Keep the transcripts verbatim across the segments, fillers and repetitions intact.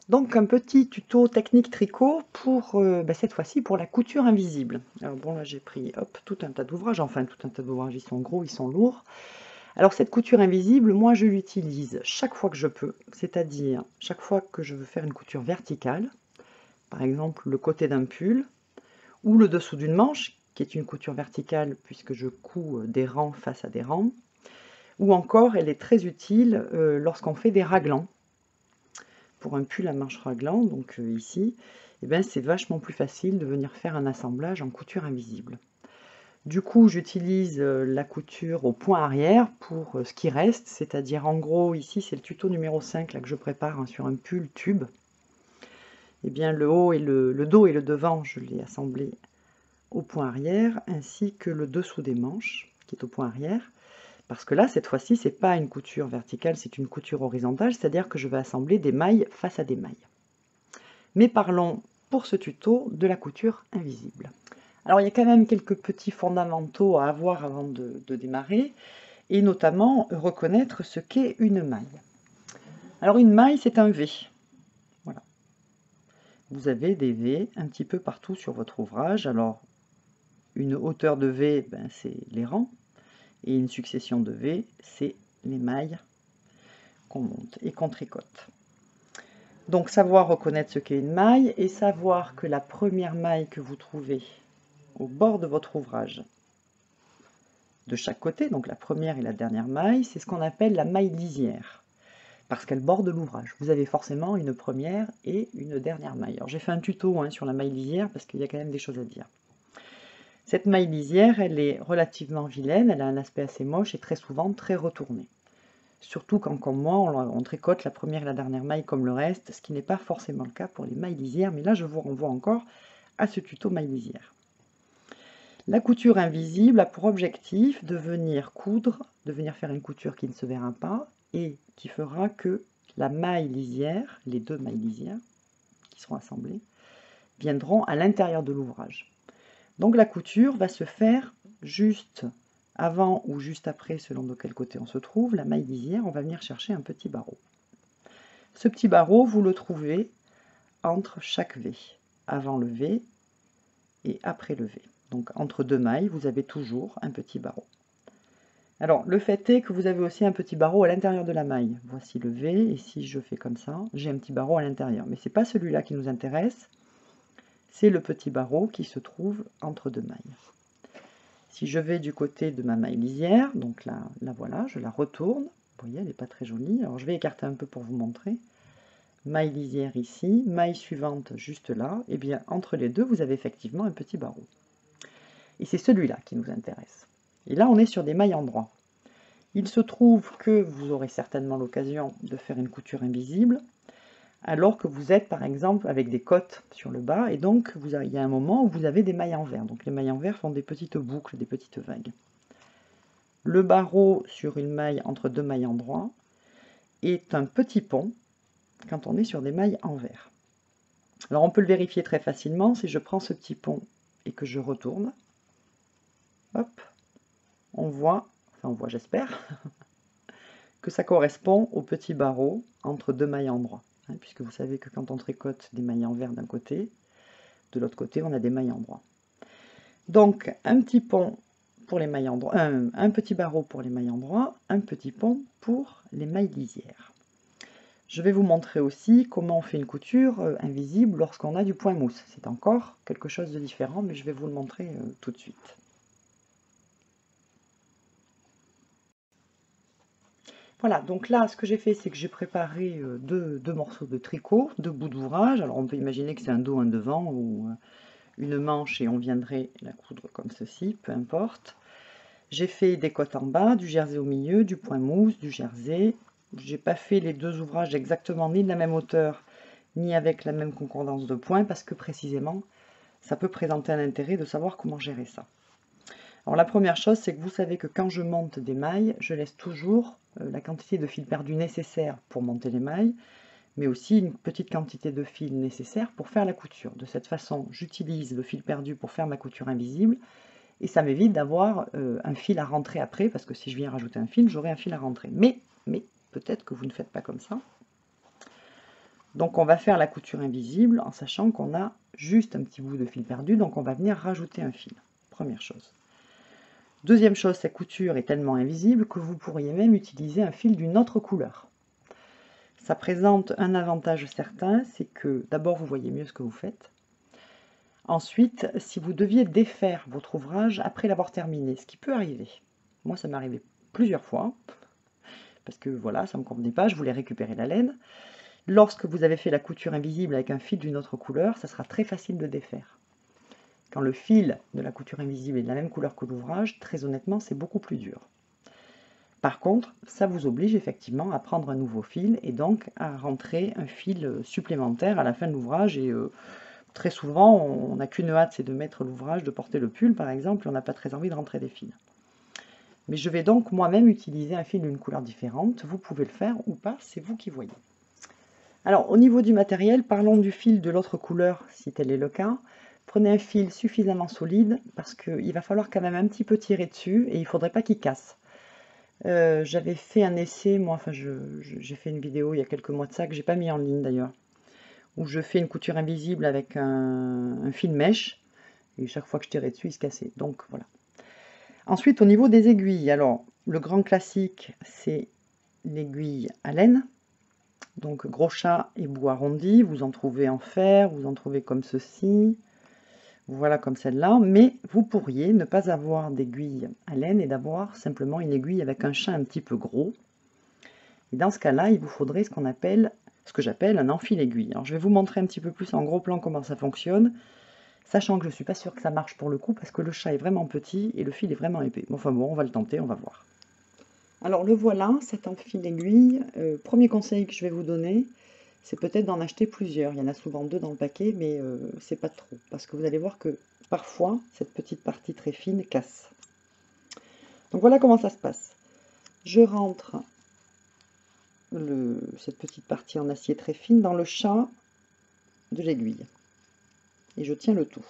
Donc un petit tuto technique tricot pour euh, bah, cette fois-ci pour la couture invisible. Alors bon, là j'ai pris hop, tout un tas d'ouvrages, enfin tout un tas d'ouvrages, ils sont gros, ils sont lourds. Alors cette couture invisible, moi je l'utilise chaque fois que je peux, c'est-à-dire chaque fois que je veux faire une couture verticale, par exemple le côté d'un pull, ou le dessous d'une manche, qui est une couture verticale puisque je couds des rangs face à des rangs, ou encore elle est très utile euh, lorsqu'on fait des raglans. Pour un pull à manches raglant, donc euh, ici, eh ben, c'est vachement plus facile de venir faire un assemblage en couture invisible. Du coup, j'utilise euh, la couture au point arrière pour euh, ce qui reste, c'est-à-dire en gros, ici c'est le tuto numéro cinq là, que je prépare hein, sur un pull tube. Eh bien, le haut et le, le dos et le devant, je l'ai assemblé au point arrière, ainsi que le dessous des manches, qui est au point arrière. Parce que là, cette fois-ci, c'est pas une couture verticale, c'est une couture horizontale, c'est-à-dire que je vais assembler des mailles face à des mailles. Mais parlons pour ce tuto de la couture invisible. Alors il y a quand même quelques petits fondamentaux à avoir avant de, de démarrer, et notamment reconnaître ce qu'est une maille. Alors une maille, c'est un V. Voilà. Vous avez des V un petit peu partout sur votre ouvrage. Alors une hauteur de V, ben, c'est les rangs, et une succession de V, c'est les mailles qu'on monte et qu'on tricote. Donc savoir reconnaître ce qu'est une maille et savoir que la première maille que vous trouvez au bord de votre ouvrage, de chaque côté, donc la première et la dernière maille, c'est ce qu'on appelle la maille lisière, parce qu'elle borde l'ouvrage. Vous avez forcément une première et une dernière maille. Alors j'ai fait un tuto hein, sur la maille lisière, parce qu'il y a quand même des choses à dire. Cette maille lisière, elle est relativement vilaine, elle a un aspect assez moche et très souvent très retourné. Surtout quand, comme moi, on, on tricote la première et la dernière maille comme le reste, ce qui n'est pas forcément le cas pour les mailles lisières, mais là je vous renvoie encore à ce tuto maille lisière. La couture invisible a pour objectif de venir coudre, de venir faire une couture qui ne se verra pas et qui fera que la maille lisière, les deux mailles lisières qui seront assemblées, viendront à l'intérieur de l'ouvrage. Donc la couture va se faire juste avant ou juste après, selon de quel côté on se trouve, la maille lisière, on va venir chercher un petit barreau. Ce petit barreau, vous le trouvez entre chaque V, avant le V et après le V. Donc entre deux mailles, vous avez toujours un petit barreau. Alors le fait est que vous avez aussi un petit barreau à l'intérieur de la maille. Voici le V, et si je fais comme ça, j'ai un petit barreau à l'intérieur. Mais ce n'est pas celui-là qui nous intéresse, c'est le petit barreau qui se trouve entre deux mailles. Si je vais du côté de ma maille lisière, donc là, la voilà, je la retourne. Vous voyez, elle n'est pas très jolie. Alors je vais écarter un peu pour vous montrer. Maille lisière ici, maille suivante juste là. Et bien entre les deux, vous avez effectivement un petit barreau. Et c'est celui-là qui nous intéresse. Et là, on est sur des mailles en droit. Il se trouve que vous aurez certainement l'occasion de faire une couture invisible, alors que vous êtes par exemple avec des côtes sur le bas, et donc vous avez, il y a un moment où vous avez des mailles envers. Donc les mailles envers font des petites boucles, des petites vagues. Le barreau sur une maille entre deux mailles en droit est un petit pont quand on est sur des mailles envers. Alors on peut le vérifier très facilement si je prends ce petit pont et que je retourne. Hop, on voit, enfin on voit j'espère, que ça correspond au petit barreau entre deux mailles en droit. Hein, puisque vous savez que quand on tricote des mailles envers d'un côté, de l'autre côté on a des mailles en droit. Donc un petit pont pour les mailles en droit, un, un petit barreau pour les mailles en droit, un petit pont pour les mailles lisières. Je vais vous montrer aussi comment on fait une couture euh, invisible lorsqu'on a du point mousse. C'est encore quelque chose de différent, mais je vais vous le montrer euh, tout de suite. Voilà, donc là, ce que j'ai fait, c'est que j'ai préparé euh, deux, deux morceaux de tricot, deux bouts d'ouvrage. Alors on peut imaginer que c'est un dos, un devant, ou euh, une manche, et on viendrait la coudre comme ceci, peu importe. J'ai fait des côtes en bas, du jersey au milieu, du point mousse, du jersey. J'ai pas fait les deux ouvrages exactement ni de la même hauteur, ni avec la même concordance de points, parce que précisément, ça peut présenter un intérêt de savoir comment gérer ça. Alors la première chose, c'est que vous savez que quand je monte des mailles, je laisse toujours euh, la quantité de fil perdu nécessaire pour monter les mailles, mais aussi une petite quantité de fil nécessaire pour faire la couture. De cette façon, j'utilise le fil perdu pour faire ma couture invisible, et ça m'évite d'avoir euh, un fil à rentrer après, parce que si je viens rajouter un fil, j'aurai un fil à rentrer. Mais, mais peut-être que vous ne faites pas comme ça. Donc on va faire la couture invisible en sachant qu'on a juste un petit bout de fil perdu, donc on va venir rajouter un fil, première chose. Deuxième chose, cette couture est tellement invisible que vous pourriez même utiliser un fil d'une autre couleur. Ça présente un avantage certain, c'est que d'abord vous voyez mieux ce que vous faites. Ensuite, si vous deviez défaire votre ouvrage après l'avoir terminé, ce qui peut arriver, moi ça m'est arrivé plusieurs fois, parce que voilà, ça ne me convenait pas, je voulais récupérer la laine. Lorsque vous avez fait la couture invisible avec un fil d'une autre couleur, ça sera très facile de défaire. Quand le fil de la couture invisible est de la même couleur que l'ouvrage, très honnêtement, c'est beaucoup plus dur. Par contre, ça vous oblige effectivement à prendre un nouveau fil et donc à rentrer un fil supplémentaire à la fin de l'ouvrage. Et euh, très souvent, on n'a qu'une hâte, c'est de mettre l'ouvrage, de porter le pull par exemple, et on n'a pas très envie de rentrer des fils. Mais je vais donc moi-même utiliser un fil d'une couleur différente. Vous pouvez le faire ou pas, c'est vous qui voyez. Alors au niveau du matériel, parlons du fil de l'autre couleur si tel est le cas. Prenez un fil suffisamment solide parce qu'il va falloir quand même un petit peu tirer dessus et il ne faudrait pas qu'il casse. Euh, j'avais fait un essai, moi, enfin j'ai je, je, fait une vidéo il y a quelques mois de ça, que j'ai pas mis en ligne d'ailleurs, où je fais une couture invisible avec un, un fil mèche, et chaque fois que je tirais dessus, il se cassait. Donc voilà. Ensuite, au niveau des aiguilles, alors le grand classique, c'est l'aiguille à laine. Donc gros chat et bout arrondi, vous en trouvez en fer, vous en trouvez comme ceci. Voilà, comme celle-là, mais vous pourriez ne pas avoir d'aiguille à laine et d'avoir simplement une aiguille avec un chat un petit peu gros. Et dans ce cas-là, il vous faudrait ce qu'on appelle, ce que j'appelle un enfil-aiguille. Alors je vais vous montrer un petit peu plus en gros plan comment ça fonctionne, sachant que je ne suis pas sûre que ça marche pour le coup, parce que le chat est vraiment petit et le fil est vraiment épais. Bon, enfin bon, on va le tenter, on va voir. Alors le voilà, cet enfil-aiguille. Euh, premier conseil que je vais vous donner, c'est peut-être d'en acheter plusieurs. Il y en a souvent deux dans le paquet, mais euh, c'est pas trop. Parce que vous allez voir que parfois, cette petite partie très fine casse. Donc voilà comment ça se passe. Je rentre le, cette petite partie en acier très fine dans le chat de l'aiguille. Et je tiens le tout.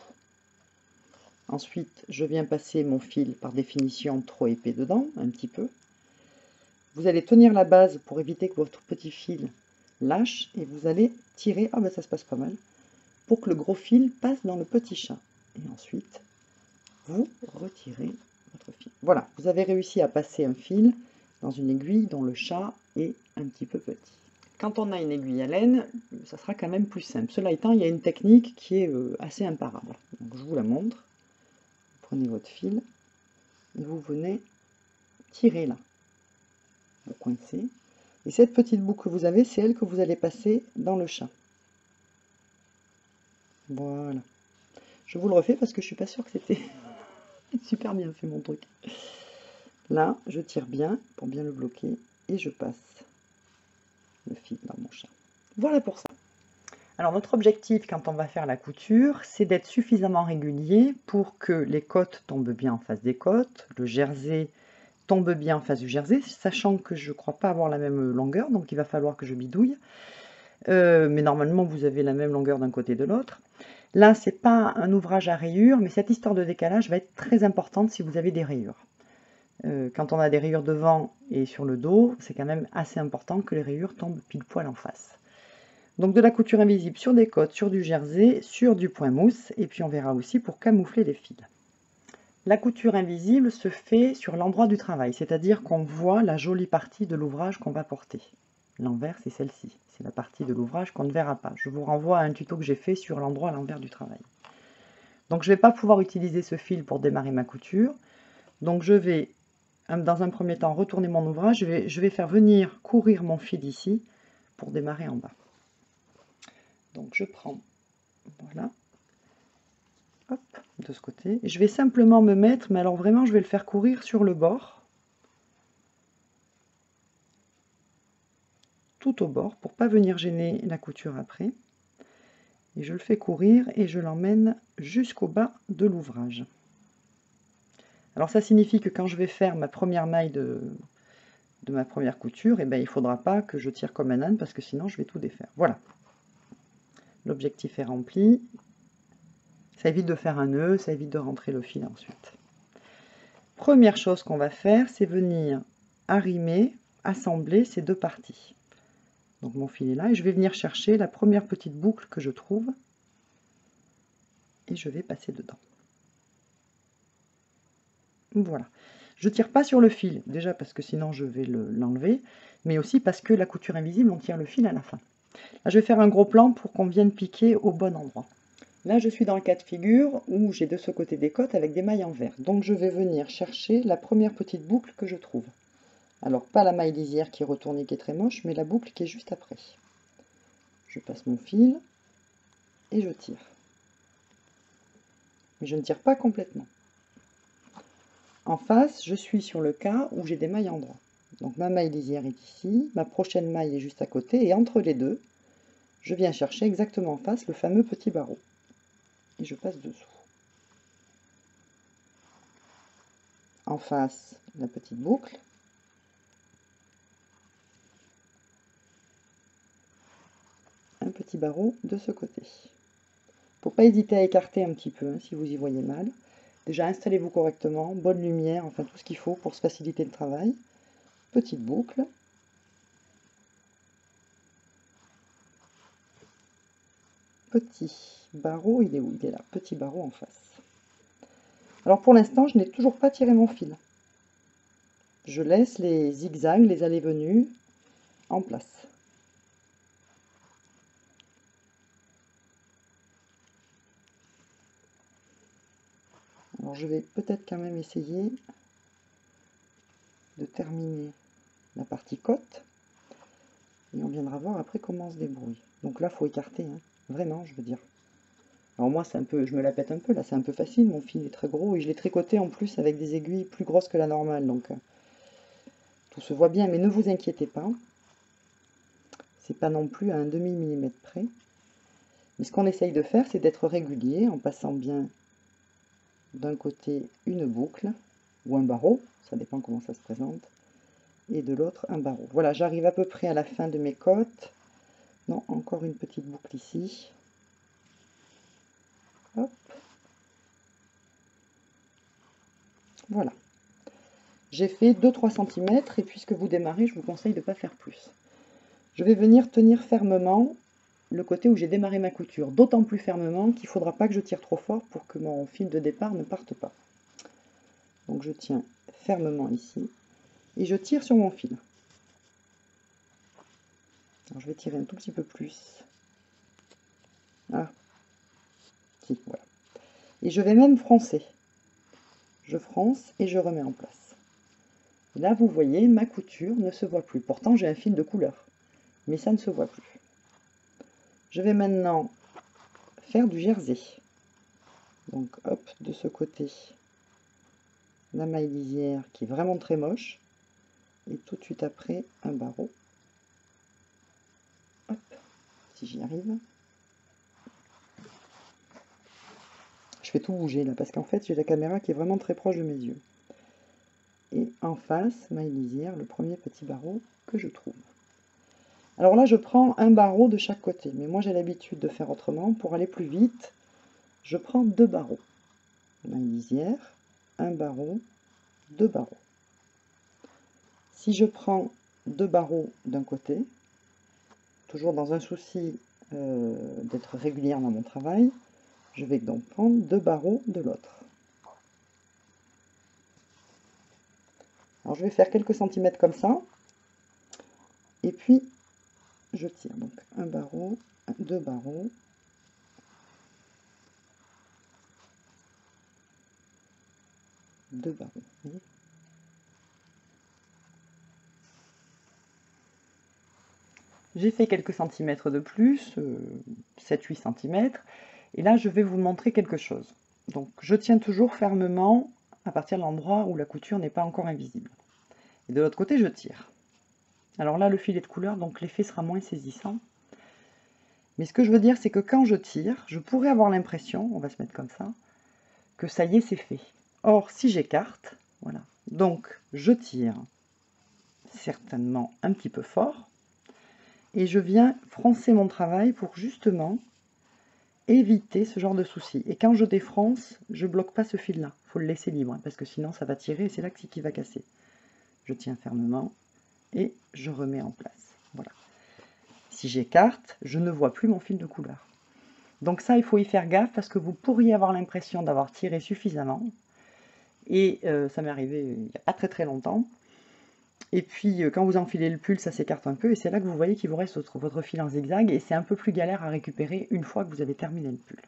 Ensuite, je viens passer mon fil par définition trop épais dedans, un petit peu. Vous allez tenir la base pour éviter que votre petit fil lâche et vous allez tirer, ah ben ça se passe pas mal, pour que le gros fil passe dans le petit chat. Et ensuite, vous retirez votre fil. Voilà, vous avez réussi à passer un fil dans une aiguille dont le chat est un petit peu petit. Quand on a une aiguille à laine, ça sera quand même plus simple. Cela étant, il y a une technique qui est assez imparable. Donc je vous la montre. Vous prenez votre fil et vous venez tirer là. Vous coincez. Et cette petite boucle que vous avez, c'est elle que vous allez passer dans le chat. Voilà. Je vous le refais parce que je suis pas sûre que c'était super bien fait mon truc. Là, je tire bien pour bien le bloquer et je passe le fil dans mon chat. Voilà pour ça. Alors notre objectif quand on va faire la couture, c'est d'être suffisamment régulier pour que les côtes tombent bien en face des côtes, le jersey tombe bien en face du jersey, sachant que je ne crois pas avoir la même longueur, donc il va falloir que je bidouille. Euh, mais normalement, vous avez la même longueur d'un côté et de l'autre. Là, c'est pas un ouvrage à rayures, mais cette histoire de décalage va être très importante si vous avez des rayures. Euh, quand on a des rayures devant et sur le dos, c'est quand même assez important que les rayures tombent pile poil en face. Donc de la couture invisible sur des côtes, sur du jersey, sur du point mousse, et puis on verra aussi pour camoufler les fils. La couture invisible se fait sur l'endroit du travail, c'est-à-dire qu'on voit la jolie partie de l'ouvrage qu'on va porter. L'envers, c'est celle-ci, c'est la partie de l'ouvrage qu'on ne verra pas. Je vous renvoie à un tuto que j'ai fait sur l'endroit à l'envers du travail. Donc je ne vais pas pouvoir utiliser ce fil pour démarrer ma couture. Donc je vais, dans un premier temps, retourner mon ouvrage. Je vais, je vais faire venir courir mon fil ici pour démarrer en bas. Donc je prends, voilà, hop, de ce côté. Et je vais simplement me mettre, mais alors vraiment je vais le faire courir sur le bord. Tout au bord, pour pas venir gêner la couture après. Et je le fais courir et je l'emmène jusqu'au bas de l'ouvrage. Alors ça signifie que quand je vais faire ma première maille de, de ma première couture, eh ben, il ne faudra pas que je tire comme un âne parce que sinon je vais tout défaire. Voilà. L'objectif est rempli. Ça évite de faire un nœud, ça évite de rentrer le fil ensuite. Première chose qu'on va faire, c'est venir arrimer, assembler ces deux parties. Donc mon fil est là et je vais venir chercher la première petite boucle que je trouve et je vais passer dedans. Voilà. Je ne tire pas sur le fil, déjà parce que sinon je vais l'enlever, mais aussi parce que la couture invisible, on tire le fil à la fin. Là, je vais faire un gros plan pour qu'on vienne piquer au bon endroit. Là, je suis dans le cas de figure où j'ai de ce côté des côtes avec des mailles en vert. Donc je vais venir chercher la première petite boucle que je trouve. Alors, pas la maille lisière qui est retournée, qui est très moche, mais la boucle qui est juste après. Je passe mon fil et je tire. Mais je ne tire pas complètement. En face, je suis sur le cas où j'ai des mailles en droit. Donc ma maille lisière est ici, ma prochaine maille est juste à côté, et entre les deux, je viens chercher exactement en face le fameux petit barreau. Et je passe dessous. En face, la petite boucle. Un petit barreau de ce côté. Il ne faut pas hésiter à écarter un petit peu hein, si vous y voyez mal. Déjà, installez-vous correctement, bonne lumière, enfin tout ce qu'il faut pour se faciliter le travail. Petite boucle. Petit barreau, il est où? Il est là, petit barreau en face. Alors pour l'instant, je n'ai toujours pas tiré mon fil. Je laisse les zigzags, les allées-venues en place. Alors je vais peut-être quand même essayer de terminer la partie côte. Et on viendra voir après comment on se débrouille. Donc là, il faut écarter, hein. Vraiment, je veux dire. Alors moi, c'est un peu, je me la pète un peu, là, c'est un peu facile. Mon fil est très gros et je l'ai tricoté en plus avec des aiguilles plus grosses que la normale. Donc, euh, tout se voit bien, mais ne vous inquiétez pas. C'est pas non plus à un demi-millimètre près. Mais ce qu'on essaye de faire, c'est d'être régulier en passant bien d'un côté une boucle ou un barreau, ça dépend comment ça se présente, et de l'autre un barreau. Voilà, j'arrive à peu près à la fin de mes côtes. Non, encore une petite boucle ici. Hop. Voilà. J'ai fait deux à trois centimètres et puisque vous démarrez, je vous conseille de ne pas faire plus. Je vais venir tenir fermement le côté où j'ai démarré ma couture, d'autant plus fermement qu'il ne faudra pas que je tire trop fort pour que mon fil de départ ne parte pas. Donc je tiens fermement ici et je tire sur mon fil. Alors je vais tirer un tout petit peu plus. Ah, si, voilà. Et je vais même froncer. Je fronce et je remets en place. Et là, vous voyez, ma couture ne se voit plus. Pourtant, j'ai un fil de couleur, mais ça ne se voit plus. Je vais maintenant faire du jersey. Donc, hop, de ce côté, la maille lisière qui est vraiment très moche. Et tout de suite après, un barreau. Hop, si j'y arrive. Je fais tout bouger là, parce qu'en fait, j'ai la caméra qui est vraiment très proche de mes yeux. Et en face, maille lisière, le premier petit barreau que je trouve. Alors là, je prends un barreau de chaque côté, mais moi j'ai l'habitude de faire autrement. Pour aller plus vite, je prends deux barreaux. Maille lisière, un barreau, deux barreaux. Si je prends deux barreaux d'un côté, toujours dans un souci euh, d'être régulière dans mon travail, je vais donc prendre deux barreaux de l'autre. Alors je vais faire quelques centimètres comme ça, et puis je tire. Donc un barreau, deux barreaux, deux barreaux. Voyez. J'ai fait quelques centimètres de plus, euh, sept à huit centimètres, et là je vais vous montrer quelque chose. Donc je tiens toujours fermement à partir de l'endroit où la couture n'est pas encore invisible. Et de l'autre côté je tire. Alors là le fil est de couleur, donc l'effet sera moins saisissant. Mais ce que je veux dire, c'est que quand je tire, je pourrais avoir l'impression, on va se mettre comme ça, que ça y est, c'est fait. Or, si j'écarte, voilà, donc je tire certainement un petit peu fort, et je viens froncer mon travail pour justement éviter ce genre de soucis. Et quand je défronce, je ne bloque pas ce fil-là, il faut le laisser libre, parce que sinon ça va tirer, et c'est là que c'est qui va casser. Je tiens fermement, et je remets en place. Voilà. si j'écarte, je ne vois plus mon fil de couleur. Donc ça, il faut y faire gaffe parce que vous pourriez avoir l'impression d'avoir tiré suffisamment. Et euh, ça m'est arrivé il n'y a pas très très longtemps. Et puis, euh, quand vous enfilez le pull, ça s'écarte un peu. Et c'est là que vous voyez qu'il vous reste votre, votre fil en zigzag. Et c'est un peu plus galère à récupérer une fois que vous avez terminé le pull.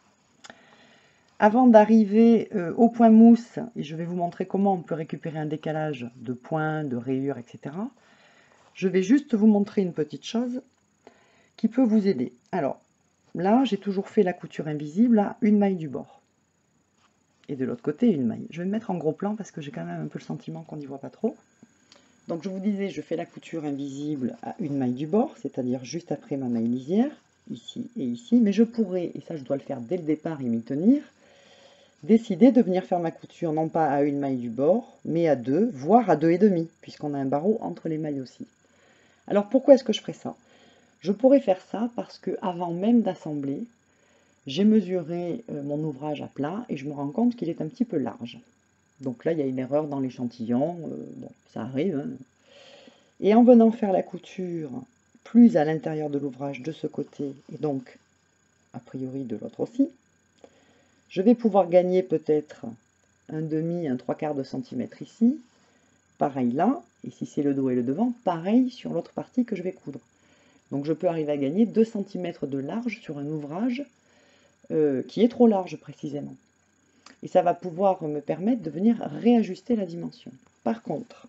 Avant d'arriver euh, au point mousse, et je vais vous montrer comment on peut récupérer un décalage de points, de rayures, et cetera. Je vais juste vous montrer une petite chose qui peut vous aider. Alors, là, j'ai toujours fait la couture invisible à une maille du bord. Et de l'autre côté, une maille. Je vais me mettre en gros plan parce que j'ai quand même un peu le sentiment qu'on n'y voit pas trop. Donc, je vous disais, je fais la couture invisible à une maille du bord, c'est-à-dire juste après ma maille lisière, ici et ici. Mais je pourrais, et ça je dois le faire dès le départ et m'y tenir, décider de venir faire ma couture non pas à une maille du bord, mais à deux, voire à deux et demi, puisqu'on a un barreau entre les mailles aussi. Alors pourquoi est-ce que je ferais ça? Je pourrais faire ça parce que avant même d'assembler, j'ai mesuré euh, mon ouvrage à plat et je me rends compte qu'il est un petit peu large. Donc là, il y a une erreur dans l'échantillon, euh, bon, ça arrive. Hein. Et en venant faire la couture plus à l'intérieur de l'ouvrage de ce côté, et donc a priori de l'autre aussi, je vais pouvoir gagner peut-être un demi, un trois quarts de centimètre ici, pareil là, et si c'est le dos et le devant, pareil sur l'autre partie que je vais coudre. Donc je peux arriver à gagner deux centimètres de large sur un ouvrage euh, qui est trop large précisément. Et ça va pouvoir me permettre de venir réajuster la dimension. Par contre,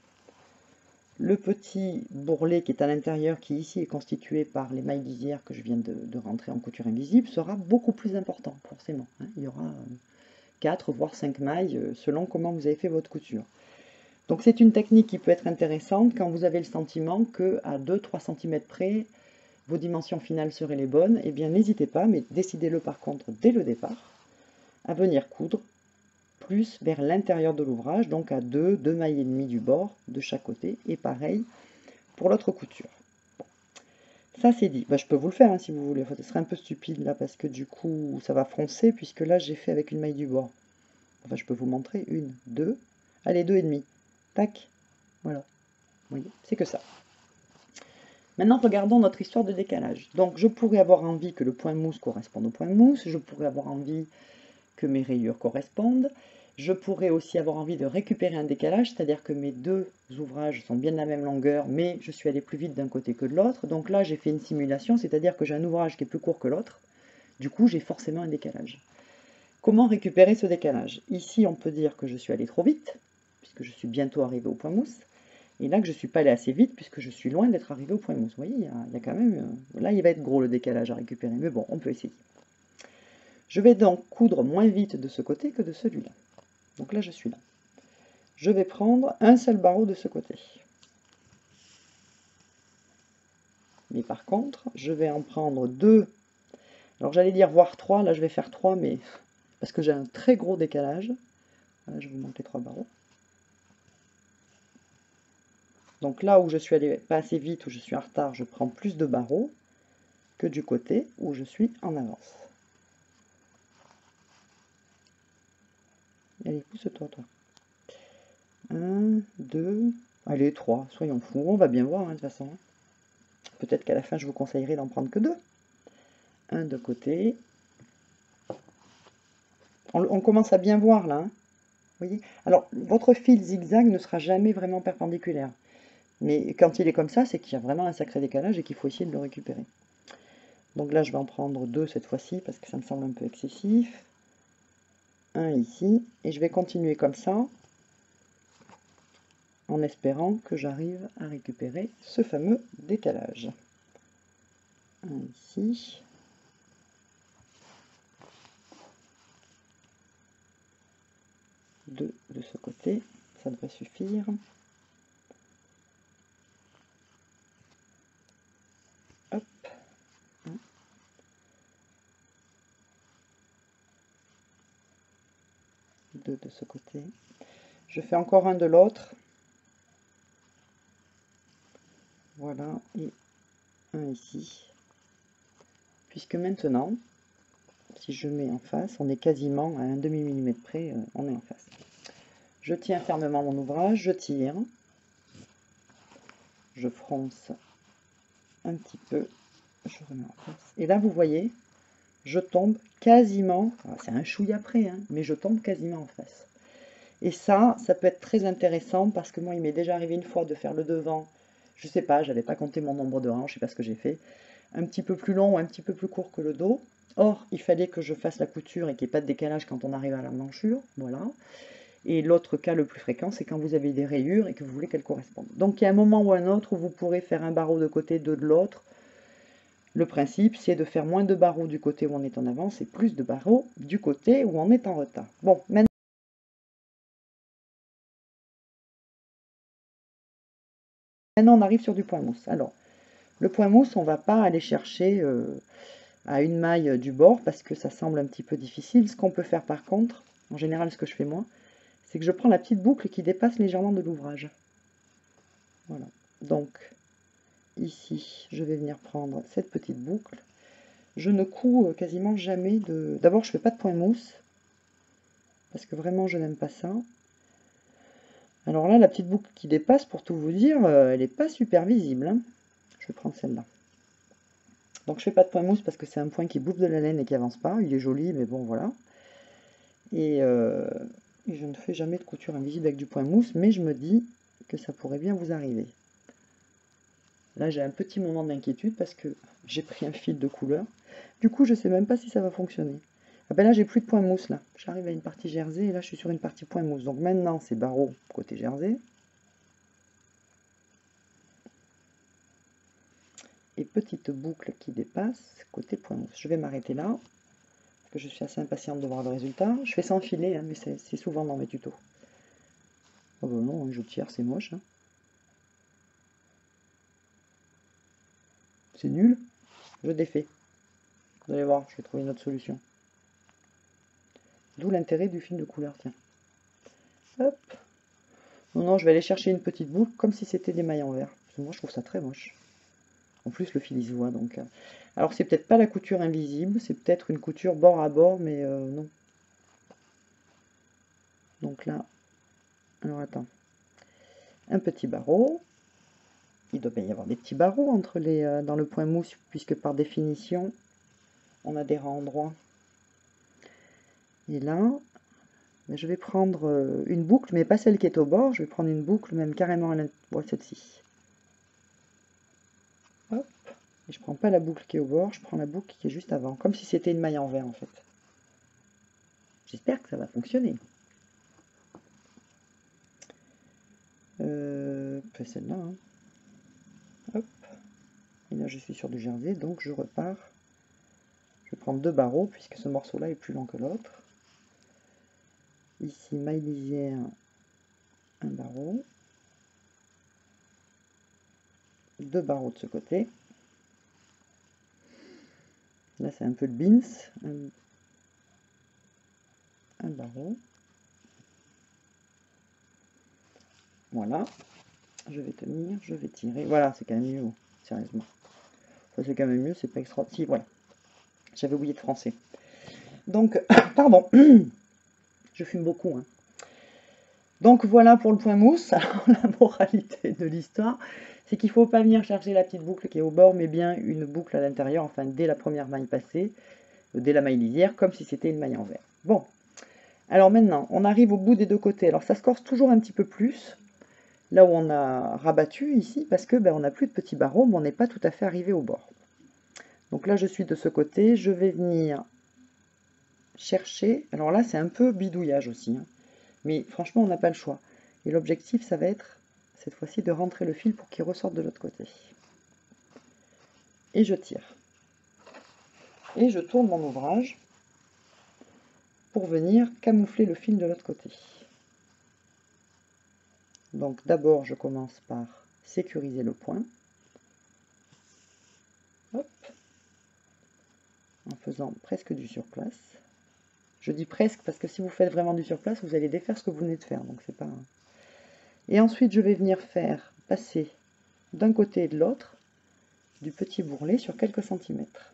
le petit bourrelet qui est à l'intérieur, qui ici est constitué par les mailles lisières que je viens de, de rentrer en couture invisible, sera beaucoup plus important, forcément. Hein. Il y aura quatre voire cinq mailles selon comment vous avez fait votre couture. Donc c'est une technique qui peut être intéressante quand vous avez le sentiment qu'à deux à trois centimètres près, vos dimensions finales seraient les bonnes. Eh bien n'hésitez pas, mais décidez-le par contre dès le départ, à venir coudre plus vers l'intérieur de l'ouvrage, donc à deux, deux mailles et demie du bord de chaque côté, et pareil pour l'autre couture. Bon. Ça c'est dit, bah, je peux vous le faire hein, si vous voulez, ce serait un peu stupide là, parce que du coup ça va froncer, puisque là j'ai fait avec une maille du bord. Enfin je peux vous montrer, une, deux, allez deux et demi, tac, voilà, vous voyez, c'est que ça. Maintenant, regardons notre histoire de décalage. Donc, je pourrais avoir envie que le point mousse corresponde au point mousse, je pourrais avoir envie que mes rayures correspondent, je pourrais aussi avoir envie de récupérer un décalage, c'est-à-dire que mes deux ouvrages sont bien de la même longueur, mais je suis allé plus vite d'un côté que de l'autre. Donc là, j'ai fait une simulation, c'est-à-dire que j'ai un ouvrage qui est plus court que l'autre. Du coup, j'ai forcément un décalage. Comment récupérer ce décalage? Ici, on peut dire que je suis allé trop vite, puisque je suis bientôt arrivé au point mousse. Et là, que je ne suis pas allé assez vite, puisque je suis loin d'être arrivé au point mousse. Vous voyez, il y, a, il y a quand même... Là, il va être gros le décalage à récupérer, mais bon, on peut essayer. Je vais donc coudre moins vite de ce côté que de celui-là. Donc là, je suis là. Je vais prendre un seul barreau de ce côté. Mais par contre, je vais en prendre deux. Alors j'allais dire voire trois, là je vais faire trois, mais parce que j'ai un très gros décalage. Voilà, je vais vous montrer trois barreaux. Donc là où je suis allé pas assez vite, où je suis en retard, je prends plus de barreaux que du côté où je suis en avance. Allez, pousse-toi, toi. Un, deux, allez, trois, soyons fous, on va bien voir, hein, de toute façon. Peut-être qu'à la fin, je vous conseillerais d'en prendre que deux. Un de côté. On, on commence à bien voir, là. Hein. Vous voyez? Alors, votre fil zigzag ne sera jamais vraiment perpendiculaire. Mais quand il est comme ça, c'est qu'il y a vraiment un sacré décalage et qu'il faut essayer de le récupérer. Donc là, je vais en prendre deux cette fois-ci, parce que ça me semble un peu excessif. Un ici, et je vais continuer comme ça, en espérant que j'arrive à récupérer ce fameux décalage. Un ici. Deux de ce côté, ça devrait suffire. Hop. Un. Deux de ce côté. Je fais encore un de l'autre. Voilà, et un ici. Puisque maintenant, si je mets en face, on est quasiment à un demi millimètre près, euh, on est en face. Je tiens fermement mon ouvrage, je tire, je fronce un petit peu, je remets en place. Et là, vous voyez, je tombe quasiment, c'est un chouille après, hein, mais je tombe quasiment en face. Et ça, ça peut être très intéressant parce que moi, il m'est déjà arrivé une fois de faire le devant, je sais pas, j'avais pas compté mon nombre de rangs, je sais pas ce que j'ai fait, un petit peu plus long ou un petit peu plus court que le dos. Or, il fallait que je fasse la couture et qu'il n'y ait pas de décalage quand on arrive à la manchure, voilà. Et l'autre cas le plus fréquent, c'est quand vous avez des rayures et que vous voulez qu'elles correspondent. Donc, il y a un moment ou un autre où vous pourrez faire un barreau de côté, deux de l'autre. Le principe, c'est de faire moins de barreaux du côté où on est en avance et plus de barreaux du côté où on est en retard. Bon, maintenant, maintenant on arrive sur du point mousse. Alors, le point mousse, on ne va pas aller chercher euh, à une maille du bord parce que ça semble un petit peu difficile. Ce qu'on peut faire par contre, en général ce que je fais moi, c'est que je prends la petite boucle qui dépasse légèrement de l'ouvrage. Voilà. Donc, ici, je vais venir prendre cette petite boucle. Je ne couds quasiment jamais de... D'abord, je ne fais pas de point mousse, parce que vraiment, je n'aime pas ça. Alors là, la petite boucle qui dépasse, pour tout vous dire, elle n'est pas super visible. Hein. Je vais prendre celle-là. Donc, je ne fais pas de point mousse, parce que c'est un point qui bouffe de la laine et qui avance pas. Il est joli, mais bon, voilà. Et, euh, et je ne fais jamais de couture invisible avec du point mousse, mais je me dis que ça pourrait bien vous arriver. Là, j'ai un petit moment d'inquiétude parce que j'ai pris un fil de couleur. Du coup, je ne sais même pas si ça va fonctionner. Ah ben là, j'ai plus de point mousse, là. J'arrive à une partie jersey, et là, je suis sur une partie point mousse. Donc maintenant, c'est barreau côté jersey. Et petite boucle qui dépasse côté point mousse. Je vais m'arrêter là, parce que je suis assez impatiente de voir le résultat. Je fais sans filet, hein, mais c'est souvent dans mes tutos. Oh ben non, je tire, c'est moche. Hein. C'est nul. Je défais. Vous allez voir, je vais trouver une autre solution. D'où l'intérêt du film de couleur, tiens. Hop. Non, non, je vais aller chercher une petite boucle, comme si c'était des mailles en vert. Parce que moi, je trouve ça très moche. En plus, le fil, il se voit, donc... Euh... Alors, c'est peut-être pas la couture invisible, c'est peut-être une couture bord à bord, mais euh, non. Donc là... Alors, attends. Un petit barreau. Il doit bien y avoir des petits barreaux entre les, euh, dans le point mousse, puisque par définition, on a des rangs droits. Et là, je vais prendre une boucle, mais pas celle qui est au bord. Je vais prendre une boucle, même carrément à l'intérieur. Bon, celle-ci. Hop. Et je prends pas la boucle qui est au bord, je prends la boucle qui est juste avant. Comme si c'était une maille en vert, en fait. J'espère que ça va fonctionner. Euh, celle-là. Hein. Hop. Et là, je suis sur du jersey, donc je repars. Je vais prendre deux barreaux, puisque ce morceau-là est plus long que l'autre. Ici, maille lisière, un barreau. Deux barreaux de ce côté. Là, c'est un peu de bins. Un, un barreau. Voilà. Je vais tenir, je vais tirer. Voilà, c'est quand même mieux, sérieusement. Ça, c'est quand même mieux, c'est pas extra... Si, voilà. J'avais oublié de français. Donc, pardon. Je fume beaucoup, hein. Donc voilà pour le point mousse. Alors la moralité de l'histoire, c'est qu'il ne faut pas venir chercher la petite boucle qui est au bord, mais bien une boucle à l'intérieur, enfin dès la première maille passée, dès la maille lisière, comme si c'était une maille en vert. Bon, alors maintenant, on arrive au bout des deux côtés. Alors ça se corse toujours un petit peu plus, là où on a rabattu ici, parce que ben, on n'a plus de petits barreaux, mais on n'est pas tout à fait arrivé au bord. Donc là, je suis de ce côté, je vais venir chercher, alors là, c'est un peu bidouillage aussi, hein. Mais franchement, on n'a pas le choix. Et l'objectif, ça va être, cette fois-ci, de rentrer le fil pour qu'il ressorte de l'autre côté. Et je tire. Et je tourne mon ouvrage pour venir camoufler le fil de l'autre côté. Donc d'abord, je commence par sécuriser le point. Hop. En faisant presque du surplace. Je dis presque parce que si vous faites vraiment du surplace, vous allez défaire ce que vous venez de faire. Donc c'est pas... Et ensuite, je vais venir faire passer d'un côté et de l'autre du petit bourrelet sur quelques centimètres.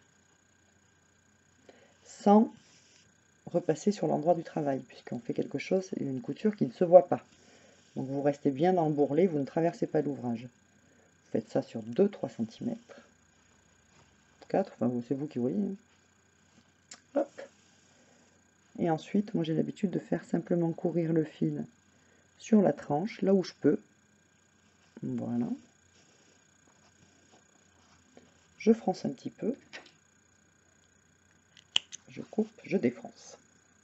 Sans repasser sur l'endroit du travail, puisqu'on fait quelque chose, une couture qui ne se voit pas. Donc vous restez bien dans le bourrelet, vous ne traversez pas l'ouvrage. Vous répète ça sur deux trois centimètres. quatre, enfin c'est vous qui voyez. Hop. Et ensuite, moi j'ai l'habitude de faire simplement courir le fil sur la tranche, là où je peux. Voilà. Je fronce un petit peu. Je coupe, je défronce.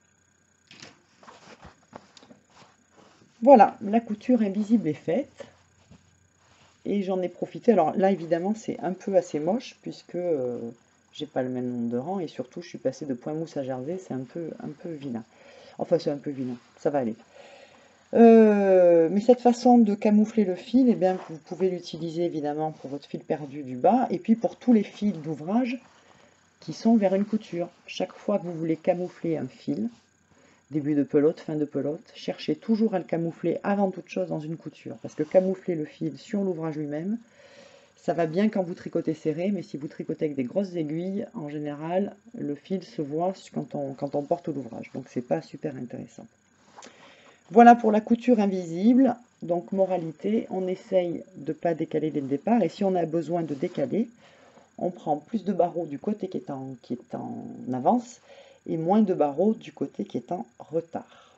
Voilà, la couture invisible est faite. Et j'en ai profité. Alors là, évidemment, c'est un peu assez moche, puisque euh, j'ai pas le même nombre de rangs. Et surtout, je suis passée de point mousse à jersey. C'est un peu, un peu vilain. Enfin, c'est un peu vilain. Ça va aller. Euh, mais cette façon de camoufler le fil, eh bien, vous pouvez l'utiliser évidemment pour votre fil perdu du bas. Et puis pour tous les fils d'ouvrage qui sont vers une couture. Chaque fois que vous voulez camoufler un fil, début de pelote, fin de pelote, cherchez toujours à le camoufler avant toute chose dans une couture. Parce que camoufler le fil sur l'ouvrage lui-même, ça va bien quand vous tricotez serré, mais si vous tricotez avec des grosses aiguilles, en général, le fil se voit quand on, quand on porte l'ouvrage. Donc c'est pas super intéressant. Voilà pour la couture invisible. Donc moralité, on essaye de ne pas décaler dès le départ. Et si on a besoin de décaler, on prend plus de barreaux du côté qui est en, qui est en avance et moins de barreaux du côté qui est en retard.